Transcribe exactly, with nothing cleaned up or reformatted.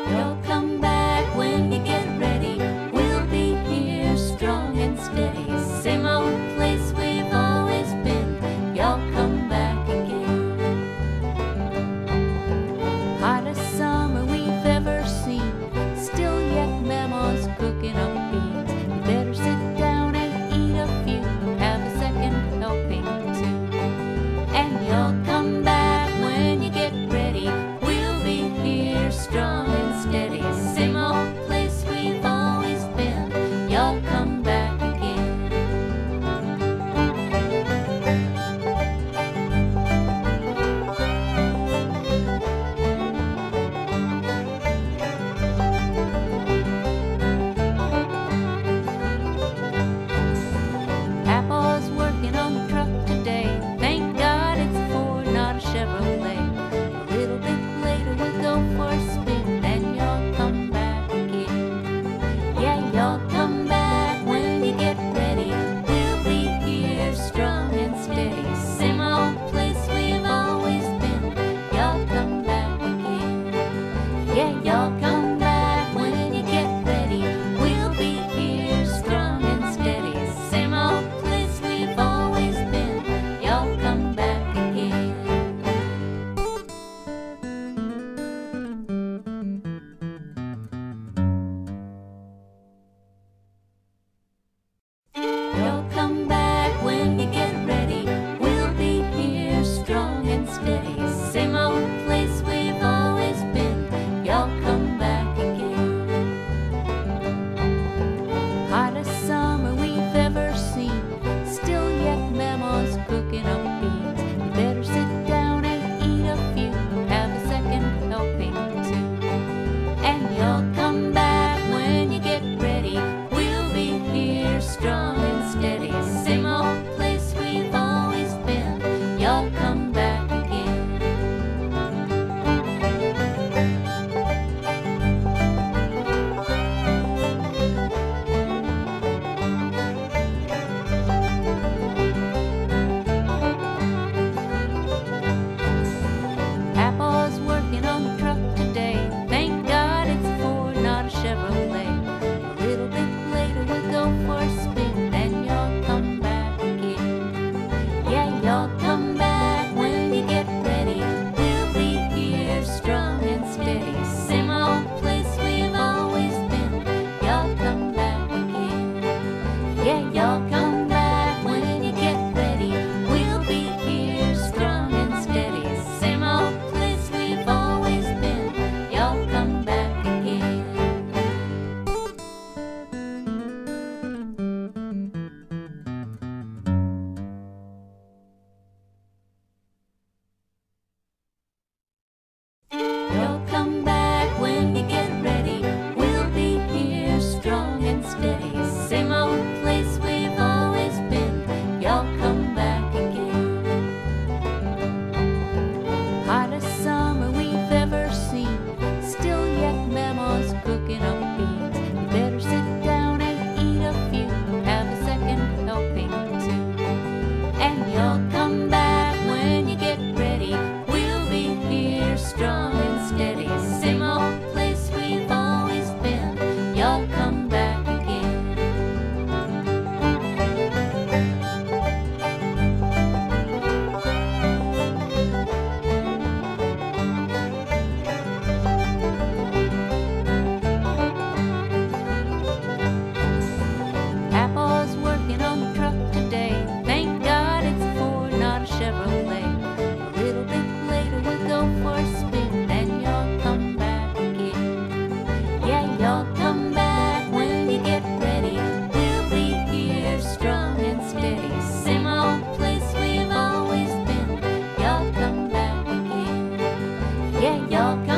You'll come back when you get ready. We'll be here strong and steady. Same old place we've always been. Y'all come back again. Hottest summer we've ever seen. Still yet Mama's cooking up beans. You better sit down and eat a few. Have a second helping too. And you'll come back when you get ready. We'll be here strong and steady. Same old place we've always been. Y'all come back again. Papa's working on the truck today. Thank God it's a Ford, not a Chevrolet. A little bit later we'll go for a spin. Then y'all come back again. Yeah, y'all come back when you get ready. We'll be here strong and steady. Same old place we've always been. Y'all come back again. Yeah, y'all come back when you get ready. We'll be here strong and steady. Same old place we've always been. Y'all come back again. You'll come back when you get ready. We'll be here strong and steady. Same old place we've always been. Y'all come back again. Hottest summer we've ever seen. Still yet Mama's cooking up beans. You better sit down and eat a few. Have a second helping too. And you'll come back when you get ready. We'll be here strong and steady. Same old place we've always been. Y'all come back again. Papa's working on the truck today. Thank God it's a Ford, not a Chevrolet. A little bit later we'll go for a spin. Then y'all come back again. Yeah, y'all come back when you get ready. We'll be here strong and steady. Same old place we've always been. Y'all come back again. Yeah, y'all come back when you get ready. We'll be here strong and steady. Same old place we've always been. Y'all come back again. You'll come back when you get ready. We'll be here strong and steady. Same old place we've always been. Y'all come back again. Hottest summer we've ever seen. Still yet Mama's cooking up beans. You better sit down and eat a few. Have a second helping too. And you'll come back when you get ready. We'll be here strong and steady. Same old place we've always been. Y'all come back again. Papa's working on the truck today. Thank God it's a Ford, not a Chevrolet. A little bit later we'll go for a spin. Then y'all come back again. Yeah, y'all come back when you get ready. We'll be here strong and steady. Same old place we've always been. Y'all come back again. Yeah, y'all come